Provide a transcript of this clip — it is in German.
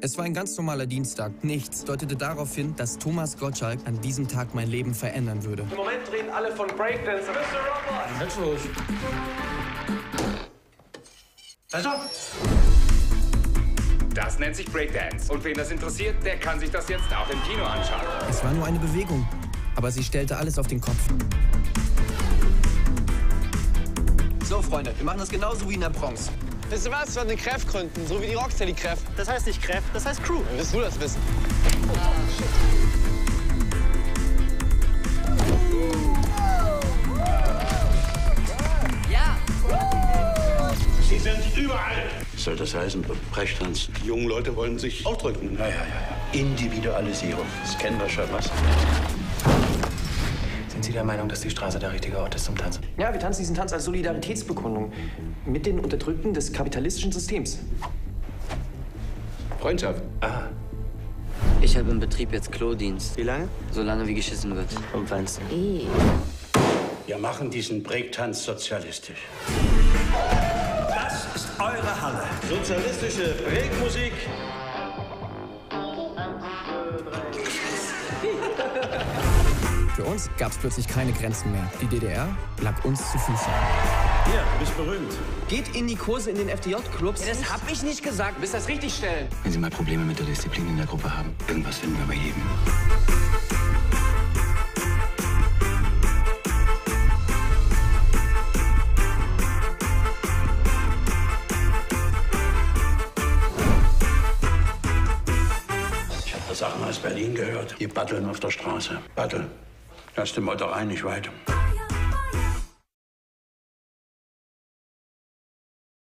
Es war ein ganz normaler Dienstag. Nichts deutete darauf hin, dass Thomas Gottschalk an diesem Tag mein Leben verändern würde. Im Moment reden alle von Breakdance. Mr. Robot! Ganz ruhig. Also? Das nennt sich Breakdance. Und wen das interessiert, der kann sich das jetzt auch im Kino anschauen. Es war nur eine Bewegung, aber sie stellte alles auf den Kopf. So, Freunde, wir machen das genauso wie in der Bronx. Wisst ihr was? Wir hatten Kräft gründen, so wie die Rocksteady Kräft. Das heißt nicht Kräft, das heißt Crew. Willst du das wissen? Ja! Sie sind überall. Soll das heißen, Brechtanz? Die jungen Leute wollen sich ausdrücken. Ja. Individualisierung. Das kennen wir schon, was? Sind Sie der Meinung, dass die Straße der richtige Ort ist zum Tanzen? Ja, wir tanzen diesen Tanz als Solidaritätsbekundung mit den Unterdrückten des kapitalistischen Systems. Freundschaft. Aha. Ich habe im Betrieb jetzt Klodienst. Wie lange? So lange wie geschissen wird. Und weinst du? Wir machen diesen Breaktanz sozialistisch. Das ist eure Halle. Sozialistische Breakmusik. Für uns gab es plötzlich keine Grenzen mehr. Die DDR lag uns zu Füßen. Hier, du bist berühmt. Geht in die Kurse in den FDJ-Clubs. Das hab ich nicht gesagt. Bis das richtig stellen. Wenn Sie mal Probleme mit der Disziplin in der Gruppe haben, irgendwas finden wir bei jedem. Ich habe das Sachen aus Berlin gehört. Die batteln auf der Straße. Batteln. Das ist die Motterei nicht weit.